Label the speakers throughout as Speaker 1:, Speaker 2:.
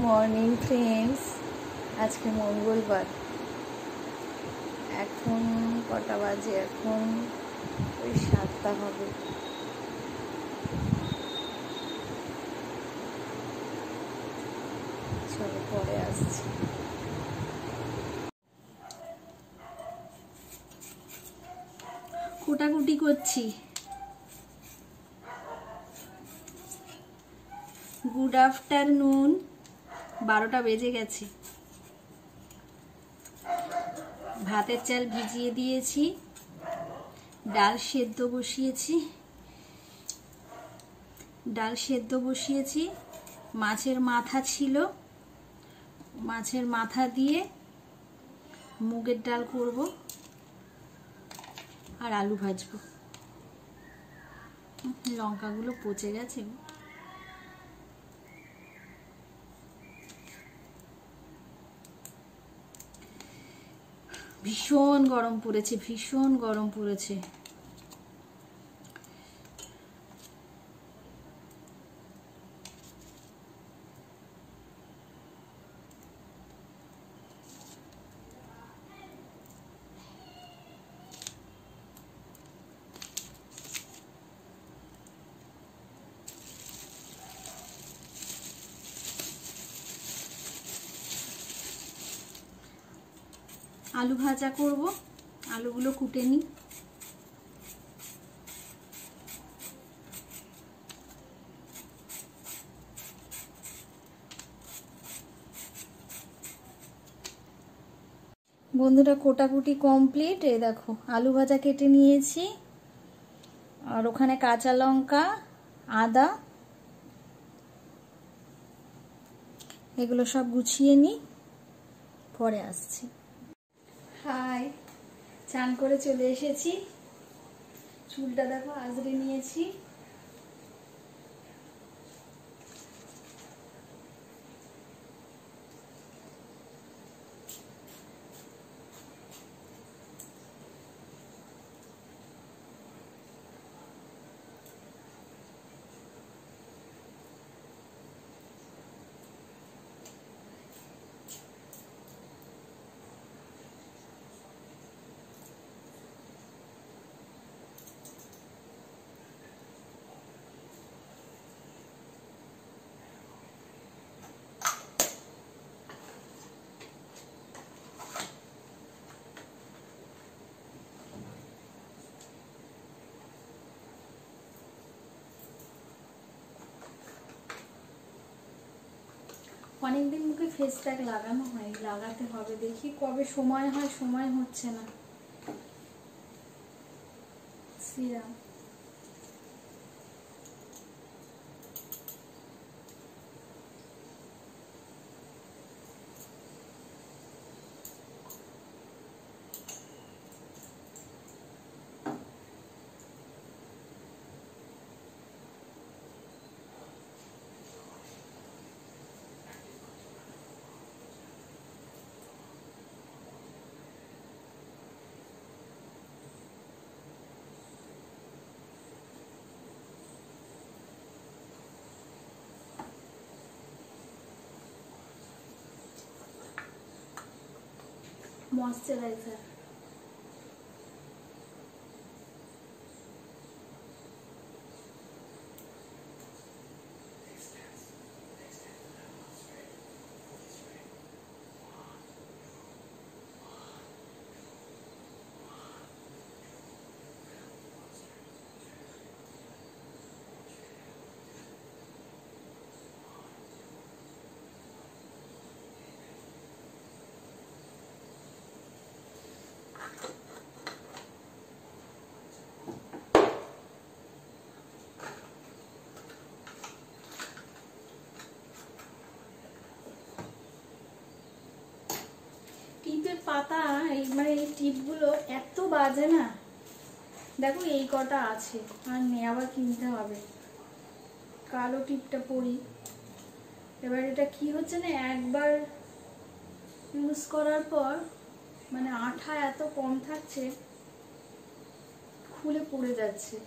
Speaker 1: Morning friends, আজকে মঙ্গলবার। এখন কটা বাজে? এখন ওই 7টা হবে। চলো পরে আসছি। কুটাকুটি করছি। Good afternoon. 12টা বেজে গেছে। ভাতের চাল ভিজিয়ে দিয়েছি, ডাল সেদ্ধ বসিয়েছি। মাছের মাথা ছিল, মাছের মাথা দিয়ে মুগের ডাল করব আর আলু ভাজবো। লঙ্কাগুলো পচে গেছে। ভীষণ গরম পড়েছে। আলু ভাজা করব, আলুগুলো কুটে নিই। বন্ধুরা, কোটাকুটি কমপ্লিট। এই দেখো আলু ভাজা কেটে নিয়েছি, আর ওখানে কাঁচা লঙ্কা, আদা, এগুলো সব গুছিয়ে নিই, পরে আসছি। হাই, চান করে চলে এসেছি। চুলটা দেখো আজরে নিয়েছি। অনেকদিন মুখে ফেস প্যাক লাগানো হয়, লাগাতে হবে। দেখি কবে সময় হয়, সময় হচ্ছে না। Serum moisturiser. টিপের পাতা, মানে এই টিপগুলো এত বাজে না। দেখো এই কটা আছে, আর নেই, আবার কিনতে হবে। কালো টিপটা পরি। এবার এটা কি হচ্ছে না, একবার ইউজ করার পর মানে আঠা এত কম থাকছে, খুলে পড়ে যাচ্ছে।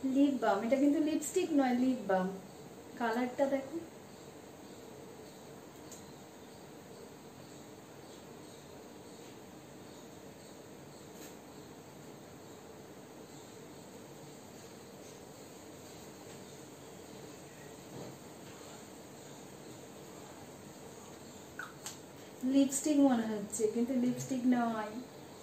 Speaker 1: লিপ বাম, এটা কিন্তু লিপস্টিক নয়, লিপ বাম। কালারটা দেখো, লিপস্টিক মনে হচ্ছে কিন্তু লিপস্টিক নয়।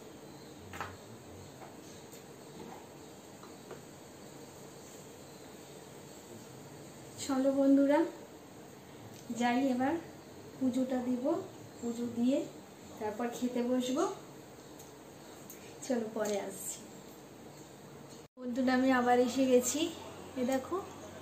Speaker 1: চলো বন্ধুরা যাই, এবার পুজোটা দিব, পুজো দিয়ে তারপর খেতে বসবো। চলো পরে আসছি বন্ধুরা। আমি আবার এসে গেছি। এ দেখো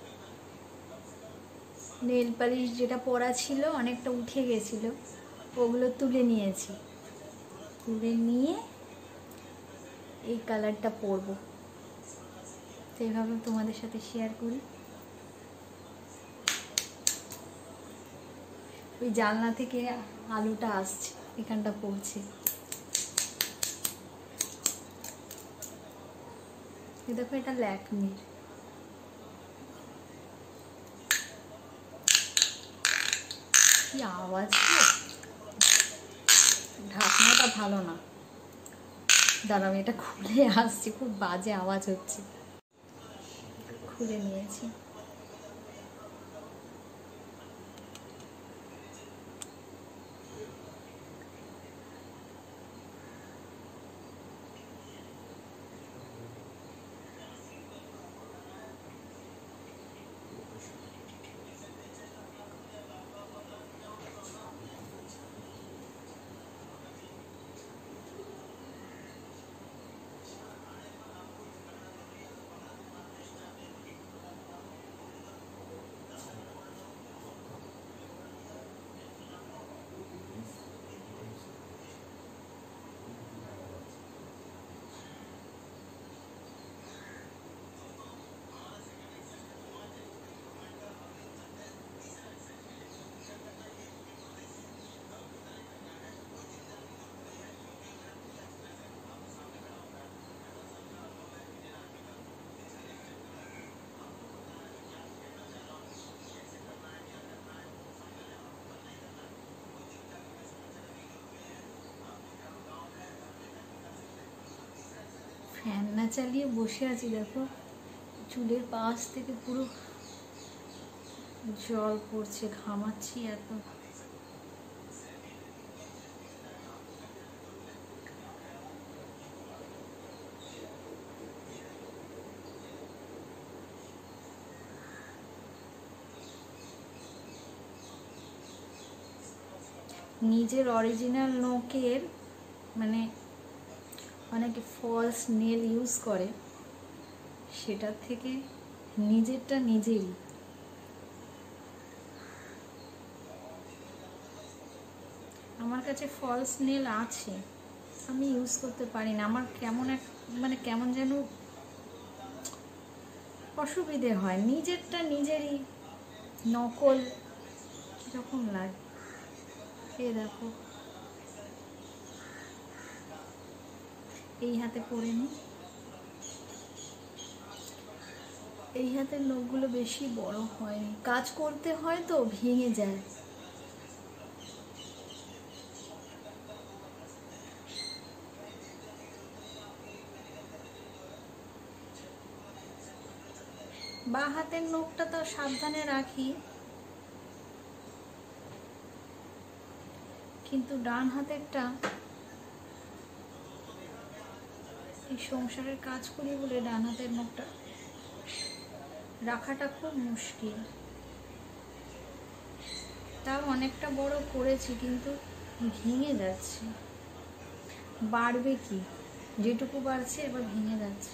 Speaker 1: নেল পালিশ যেটা পরা ছিল অনেকটা উঠে গেছিল, ওগুলো তুলে নিয়েছি। তুলে নিয়ে এই কালারটা পরবো, সেইভাবে তোমাদের সাথে শেয়ার করি। ওই জানলা থেকে আলোটা আসছে, এখানটা পড়ছে। দেখো এটা ল্যাকমির। কি আওয়াজ, ঢাকনাটা ভালো না, দাঁড়াও এটা খুলে আসছে, খুব বাজে আওয়াজ হচ্ছে। খুলে নিয়েছি। ফ্যান না চালিয়ে বসে আছি, দেখো চুলের পাশ থেকে পুরো জল পড়ছে, ঘামাচ্ছি এত। নিজের অরিজিনাল নখের মানে অনেকে ফলস নেল ইউজ করে, সেটার থেকে নিজেরটা নিজেরই। আমার কাছে ফলস নেল আছে, আমি ইউজ করতে পারি না। আমার কেমন এক মানে কেমন যেন অসুবিধে হয়, নিজেরটা নিজেরই নকল কীরকম লাগে। এ দেখো এই হাতে পরে নি, এই হাতের নখগুলো বেশি বড় হয়নি, কাজ করতে হয় তো ভেঙে যায়। বাঁ হাতের নখটা তো সাবধানে রাখি, কিন্তু ডান হাতেরটা এই সংসারের কাজ করি বলে ডান হাতের নখটা রাখাটা খুব মুশকিল। তাও অনেকটা বড় করেছি কিন্তু ভেঙে যাচ্ছে। বাড়বে কি, যেটুকু বাড়ছে এবার ভেঙে যাচ্ছে।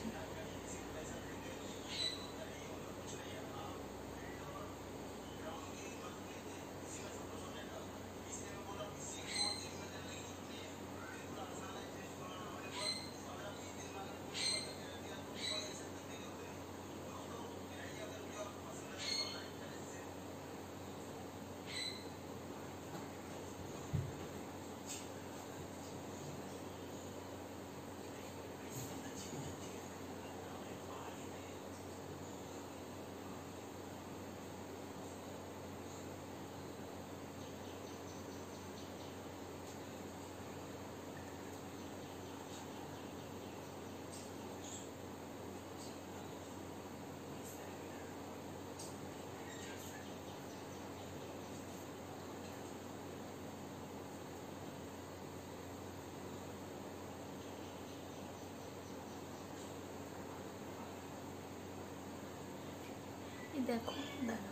Speaker 1: দেখো, দাঁড়া,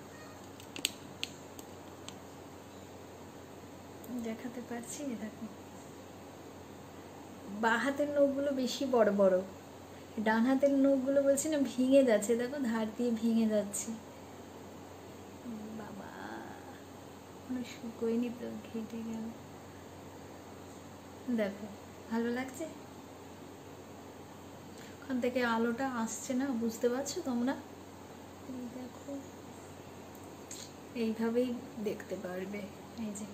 Speaker 1: দেখাতে পারছি, দেখো বাঁ হাতের নখগুলো বেশি বড় বড়, ডান হাতের নখগুলো বলছি না ভেঙে যাচ্ছে, দেখো ধার দিয়ে ভেঙে যাচ্ছে। বাবা শুকোয়নি তো, ঘেটে গেল। দেখো ভালো লাগছে? ওখান থেকে আলোটা আসছে না, বুঝতে পারছো তোমরা? এই দেখো, এইভাবেই দেখতে পারবে। এই যে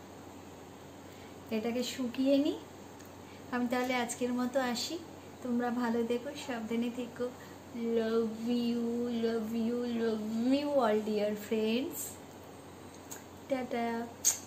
Speaker 1: এটাকে শুকিয়ে নি আমি, তাহলে আজকের মতো আসি। তোমরা ভালো দেখো, সাবধানে থেকো। Love you, love you, love you all dear friends. Tata.